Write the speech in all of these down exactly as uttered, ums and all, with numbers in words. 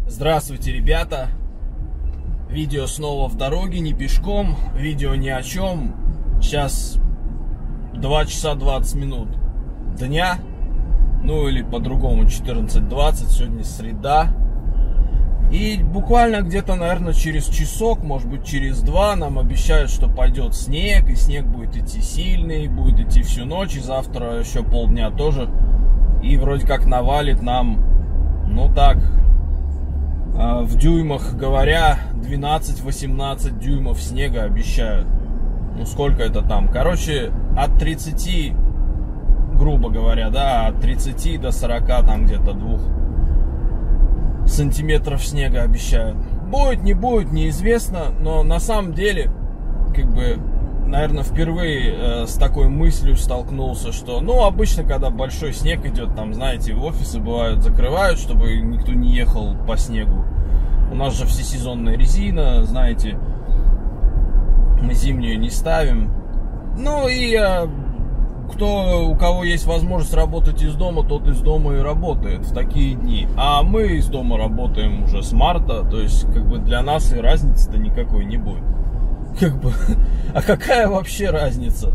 Здравствуйте, ребята! Видео снова в дороге, не пешком, видео ни о чем. Сейчас два часа двадцать минут дня, ну или по-другому четырнадцать двадцать, сегодня среда. И буквально где-то, наверное, через часок, может быть через два, нам обещают, что пойдет снег, и снег будет идти сильный, будет идти всю ночь, и завтра еще полдня тоже. И вроде как навалит нам, ну так, в дюймах говоря, двенадцать-восемнадцать дюймов снега обещают. Ну сколько это там? Короче, от тридцати, грубо говоря, да, от тридцати до сорока там где-то двух сантиметров снега обещают. Будет, не будет, неизвестно, но на самом деле, как бы, наверное, впервые э, с такой мыслью столкнулся, что, ну, обычно, когда большой снег идет, там, знаете, офисы бывают закрывают, чтобы никто не ехал по снегу. У нас же всесезонная резина, знаете, мы зимнюю не ставим. Ну и э, кто, у кого есть возможность работать из дома, тот из дома и работает в такие дни. А мы из дома работаем уже с марта, то есть, как бы, для нас и разницы-то никакой не будет. Как бы, а какая вообще разница?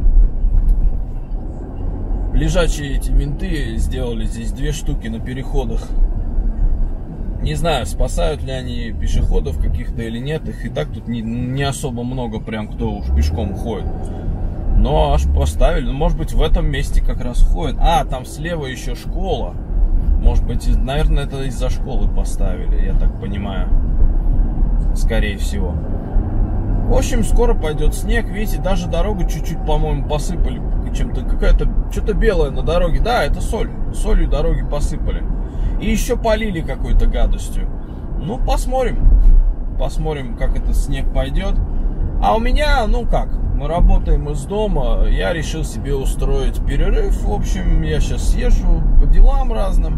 Лежачие эти менты сделали здесь две штуки на переходах. Не знаю, спасают ли они пешеходов каких-то или нет. Их и так тут не, не особо много, прям кто уж пешком ходит. Но аж поставили. Ну, может быть, в этом месте как раз ходят. А, там слева еще школа. Может быть, наверное, это из-за школы поставили, я так понимаю. Скорее всего. В общем, скоро пойдет снег. Видите, даже дорогу чуть-чуть, по-моему, посыпали. Чем-то какая-то, что-то белое на дороге. Да, это соль. Солью дороги посыпали. И еще полили какой-то гадостью. Ну, посмотрим. Посмотрим, как этот снег пойдет. А у меня, ну как, мы работаем из дома. Я решил себе устроить перерыв. В общем, я сейчас съезжу по делам разным.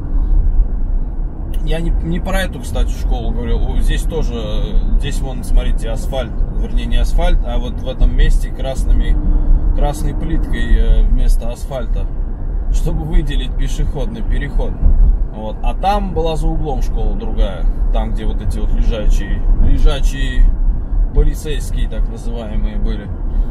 Я не, не про эту, кстати, школу говорил. Здесь тоже, здесь вон, смотрите, асфальт. Вернее, не асфальт, а вот в этом месте красными, красной плиткой вместо асфальта, чтобы выделить пешеходный переход. Вот. А там была за углом школа другая. Там, где вот эти вот лежачие, лежачие полицейские, так называемые, были.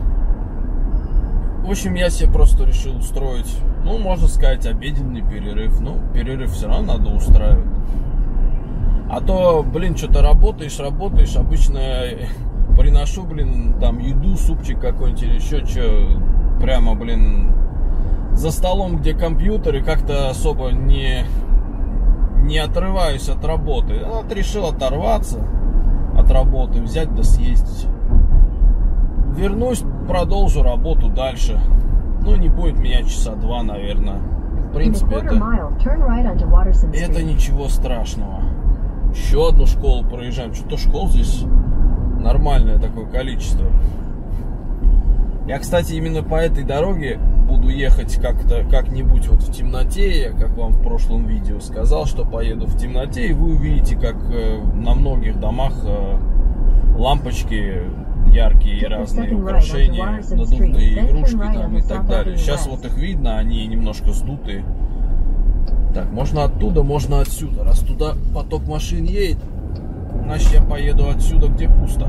В общем, я себе просто решил устроить, ну, можно сказать, обеденный перерыв. Ну, перерыв все равно надо устраивать. А то, блин, что-то работаешь, работаешь. Обычно приношу, блин, там еду, супчик какой-нибудь или еще что. Прямо, блин, за столом, где компьютер, и как-то особо не, не отрываюсь от работы. Вот решил оторваться от работы, взять да съездить. Вернусь, продолжу работу дальше. Ну, не будет меня часа два, наверное. В принципе, это, это ничего страшного. Еще одну школу проезжаем. Что-то школ здесь нормальное такое количество. Я, кстати, именно по этой дороге буду ехать как-то, как-нибудь вот в темноте. Я, как вам в прошлом видео сказал, что поеду в темноте. И вы увидите, как на многих домах лампочки яркие и разные украшения, надувные игрушки там и так далее. Сейчас вот их видно, они немножко сдутые. Так, можно оттуда, можно отсюда. Раз туда поток машин едет, значит я поеду отсюда, где пусто.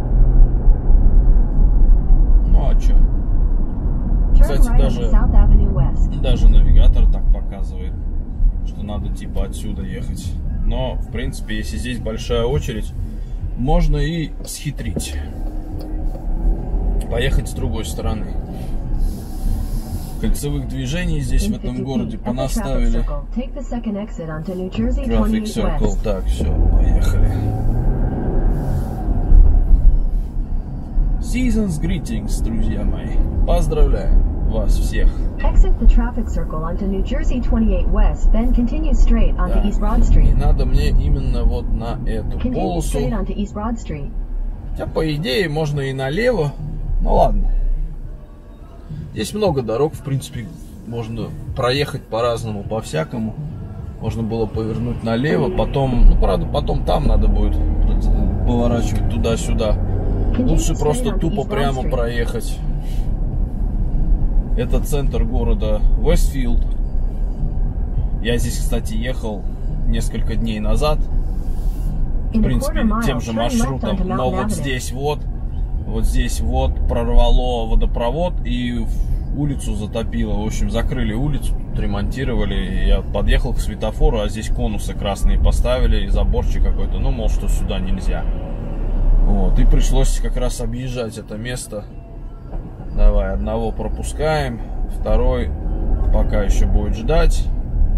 Ну а что? Кстати, даже, даже навигатор так показывает, что надо типа отсюда ехать. Но, в принципе, если здесь большая очередь, можно и схитрить. Поехать с другой стороны. Кольцевых движений здесь в этом городе понаставили. Traffic Circle. Так, все, поехали. Season's greetings, друзья мои. Поздравляю вас всех. Exit the traffic circle onto New Jersey twenty-eight West, then continue straight onto да. East Broad Street. И надо мне именно вот на эту Continue полосу. straight onto East Broad Street. Хотя, по идее, можно и налево. Ну ладно. Здесь много дорог, в принципе, можно проехать по-разному, по-всякому. Можно было повернуть налево, потом, ну, правда, потом там надо будет поворачивать туда-сюда. Лучше просто тупо прямо проехать. Это центр города Вестфилд. Я здесь, кстати, ехал несколько дней назад. В принципе, тем же маршрутом. Но вот здесь вот, вот здесь вот прорвало водопровод и улицу затопило. В общем, закрыли улицу, тут ремонтировали. Я подъехал к светофору, а здесь конусы красные поставили и заборчик какой-то. Ну, мол, что сюда нельзя. Вот, и пришлось как раз объезжать это место. Давай, одного пропускаем, второй пока еще будет ждать.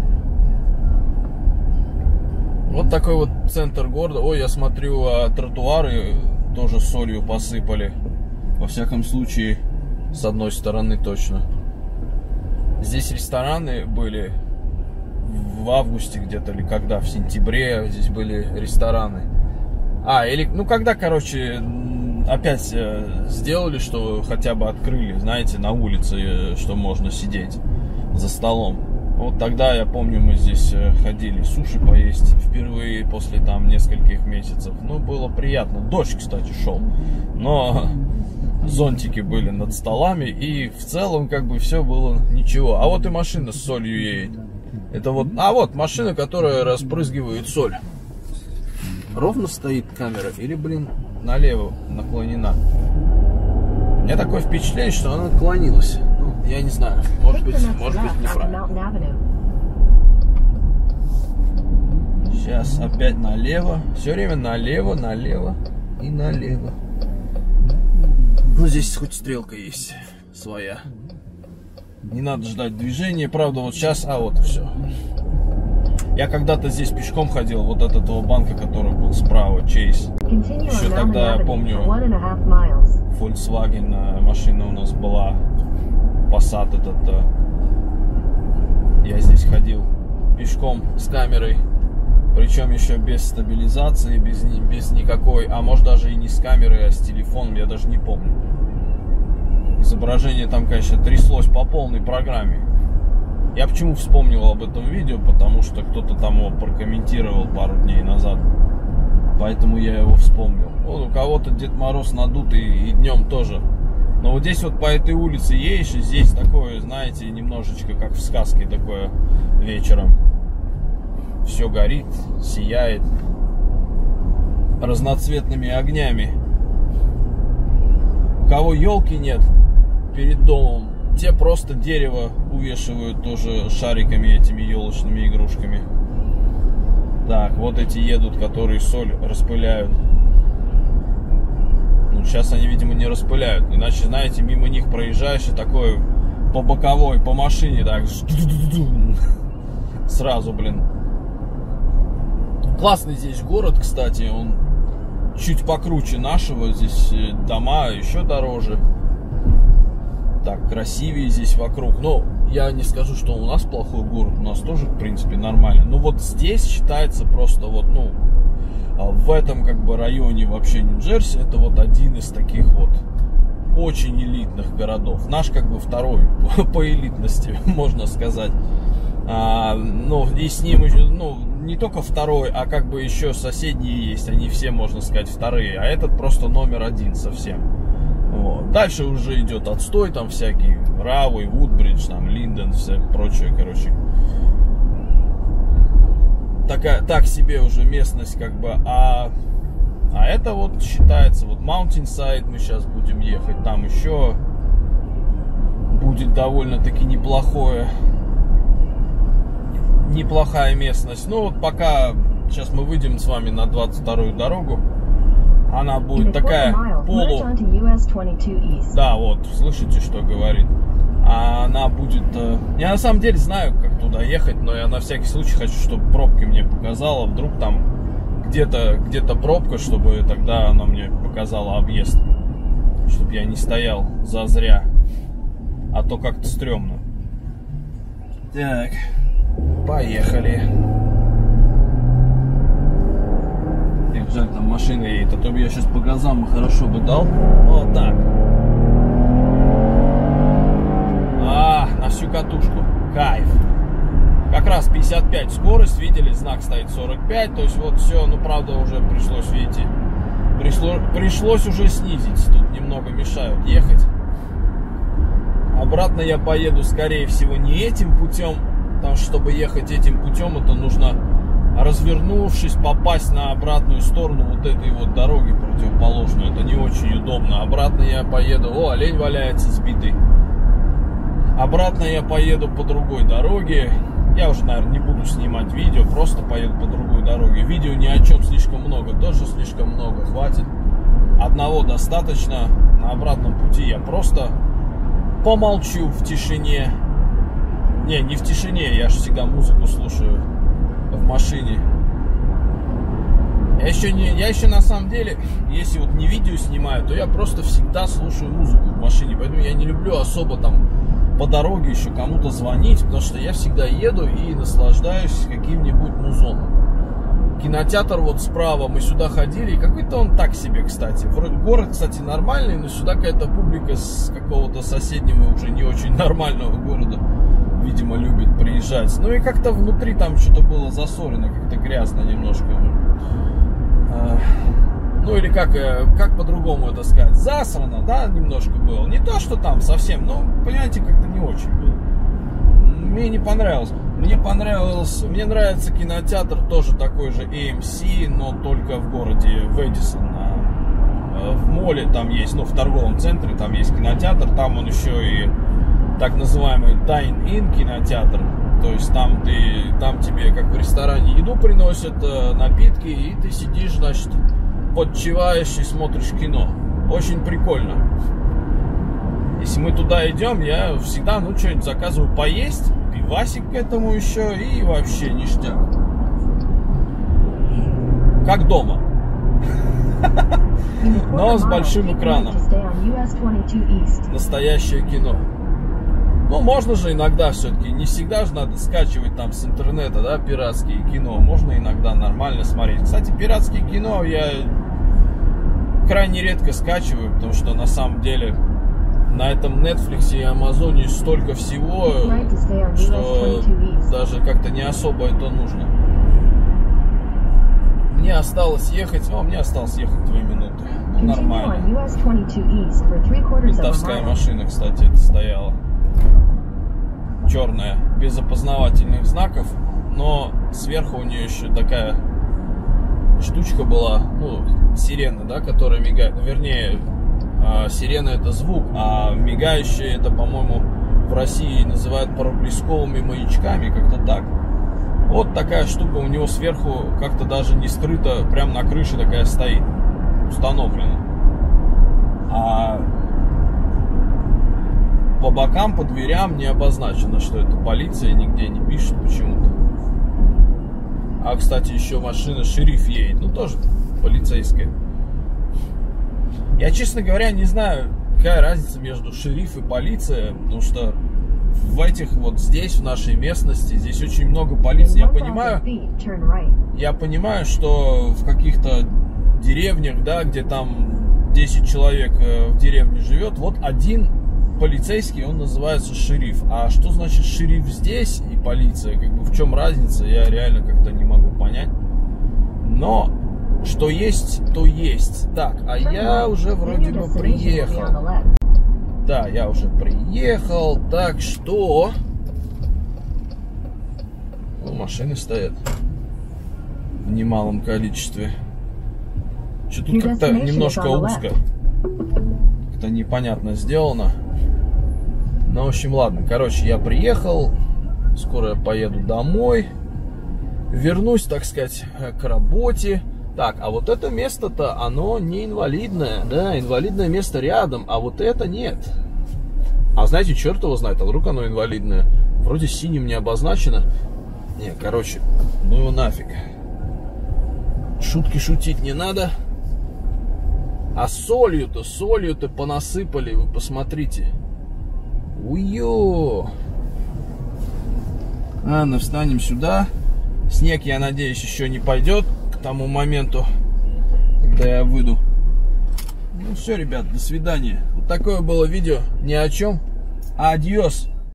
Вот такой вот центр города. Ой, я смотрю, а тротуары тоже солью посыпали. Во всяком случае, с одной стороны точно. Здесь рестораны были в августе где-то или когда, в сентябре здесь были рестораны. А, или, ну когда, короче, опять э, сделали, что хотя бы открыли, знаете, на улице, э, что можно сидеть за столом. Вот тогда, я помню, мы здесь э, ходили суши поесть впервые после там нескольких месяцев. Ну, было приятно. Дождь, кстати, шел. Но зонтики были над столами, и в целом как бы все было ничего. А вот и машина с солью едет. Это вот, а вот машина, которая распрызгивает соль. Ровно стоит камера или, блин, налево наклонена? У меня такое впечатление, что она наклонилась. Ну, я не знаю. Может быть, может быть, неправильно. Сейчас опять налево. Все время налево, налево и налево. Ну, здесь хоть стрелка есть своя. Не надо ждать движения. Правда, вот сейчас... А, вот и все. Я когда-то здесь пешком ходил, вот от этого банка, который был справа, Chase. Еще тогда, я помню, Volkswagen машина у нас была, Passat этот. Я здесь ходил пешком с камерой, причем еще без стабилизации, без, без никакой, а может даже и не с камерой, а с телефоном, я даже не помню. Изображение там, конечно, тряслось по полной программе. Я почему вспомнил об этом видео, потому что кто-то там его прокомментировал пару дней назад. Поэтому я его вспомнил. Вот у кого-то Дед Мороз надутый и днем тоже. Но вот здесь вот по этой улице едешь, и здесь такое, знаете, немножечко как в сказке такое вечером. Все горит, сияет разноцветными огнями. У кого елки нет перед домом, те просто дерево увешивают тоже шариками, этими елочными игрушками. Так, вот эти едут, которые соль распыляют. Ну, сейчас они, видимо, не распыляют. Иначе, знаете, мимо них проезжаешь и такой по боковой, по машине, так сразу, блин. Классный здесь город, кстати, он чуть покруче нашего. Здесь дома еще дороже. Так, красивее здесь вокруг. Но я не скажу, что у нас плохой город. У нас тоже, в принципе, нормально. Но вот здесь считается просто вот, ну, в этом как бы районе вообще Нью-Джерси, это вот один из таких вот очень элитных городов. Наш как бы второй по элитности, можно сказать. А, ну, и с ним, ну, не только второй, а как бы еще соседние есть. Они все, можно сказать, вторые. А этот просто номер один совсем. Вот. Дальше уже идет отстой, там всякие Рауэй, Вудбридж, там Линден, все прочее, короче. Такая, так себе уже местность, как бы, а, а это вот считается, вот Mountainside мы сейчас будем ехать, там еще будет довольно-таки неплохое, неплохая местность. Ну вот пока, сейчас мы выйдем с вами на двадцать вторую дорогу. Она будет такая полу... Да, вот, слышите, что говорит? А она будет... Я на самом деле знаю, как туда ехать, но я на всякий случай хочу, чтобы пробки мне показала. Вдруг там где-то где-то пробка, чтобы тогда она мне показала объезд. Чтобы я не стоял зазря. А то как-то стрёмно. Так, поехали. Жаль, там машина едет, а то бы я сейчас по газам хорошо бы дал. Вот так. А, на всю катушку. Кайф. Как раз пятьдесят пять скорость, видели, знак стоит сорок пять. То есть вот все, ну правда уже пришлось, видите, пришло, пришлось уже снизить. Тут немного мешают ехать. Обратно я поеду, скорее всего, не этим путем. Потому что, чтобы ехать этим путем, это нужно развернувшись, попасть на обратную сторону вот этой вот дороги противоположную. Это не очень удобно. Обратно я поеду... О, олень валяется сбитый. Обратно я поеду по другой дороге. Я уже, наверное, не буду снимать видео, просто поеду по другой дороге. Видео ни о чем слишком много, тоже слишком много, хватит. Одного достаточно. На обратном пути я просто помолчу в тишине. Не, не в тишине, я же всегда музыку слушаю в машине. Я еще, не, я еще на самом деле, если вот не видео снимаю, то я просто всегда слушаю музыку в машине. Поэтому я не люблю особо там по дороге еще кому-то звонить, потому что я всегда еду и наслаждаюсь каким-нибудь музоном. Кинотеатр вот справа, мы сюда ходили, и какой-то он так себе, кстати. Вроде город, кстати, нормальный, но сюда какая-то публика с какого-то соседнего, уже не очень нормального города, видимо, любит приезжать. Ну и как-то внутри там что-то было засорено, как-то грязно немножко. Ну или как, как по-другому это сказать, засрано, да, немножко было. Не то, что там совсем, но, понимаете, как-то не очень было. Мне не понравилось. Мне понравилось, мне нравится кинотеатр, тоже такой же эй эм си, но только в городе в Эдисон. В моле там есть, ну в торговом центре там есть кинотеатр, там он еще и так называемый dine-in кинотеатр. То есть там ты, там тебе как в ресторане еду приносят, напитки, и ты сидишь, значит, подчиваешь и смотришь кино. Очень прикольно. Если мы туда идем, я всегда, ну, что-нибудь заказываю поесть, пивасик к этому еще, и вообще ништяк. Как дома. Но с большим экраном. Настоящее кино. Ну, можно же иногда все-таки, не всегда же надо скачивать там с интернета, да, пиратские кино. Можно иногда нормально смотреть. Кстати, пиратские кино я крайне редко скачиваю, потому что на самом деле на этом Netflix и Amazon столько всего, что даже как-то не особо это нужно. Мне осталось ехать, о, мне осталось ехать две минуты. Ну, нормально. Ментовская машина, кстати, это стояла. Черная, без опознавательных знаков, но сверху у нее еще такая штучка была, ну, сирена, да, которая мигает, ну, вернее, э, сирена это звук, а мигающие это, по-моему, в России называют проблесковыми маячками, как-то так. Вот такая штука у него сверху, как-то даже не скрыта, прям на крыше такая стоит, установлена. А по бокам, по дверям не обозначено, что это полиция, нигде не пишет почему-то. А, кстати, еще машина шериф едет, ну тоже полицейская. Я, честно говоря, не знаю, какая разница между шериф и полиция, потому что в этих вот здесь, в нашей местности, здесь очень много полиции. Я понимаю, я понимаю, что в каких-то деревнях, да, где там десять человек в деревне живет, вот один полицейский, он называется шериф. А что значит шериф здесь и полиция? Как бы в чем разница, я реально как-то не могу понять. Но что есть, то есть. Так, а я уже вроде бы приехал. Да, я уже приехал. Так что... Ну, машины стоят в немалом количестве. Что тут как-то немножко узко. Как-то непонятно сделано. Ну, в общем, ладно. Короче, я приехал. Скоро я поеду домой. Вернусь, так сказать, к работе. Так, а вот это место-то, оно не инвалидное. Да, инвалидное место рядом, а вот это нет. А знаете, черт его знает, а вдруг оно инвалидное. Вроде синим не обозначено. Не, короче, ну его нафиг. Шутки шутить не надо. А солью-то, солью-то понасыпали, вы посмотрите. Уё! Ладно, встанем сюда. Снег, я надеюсь, еще не пойдет к тому моменту, когда я выйду. Ну все, ребят, до свидания. Вот такое было видео ни о чем. Адьос.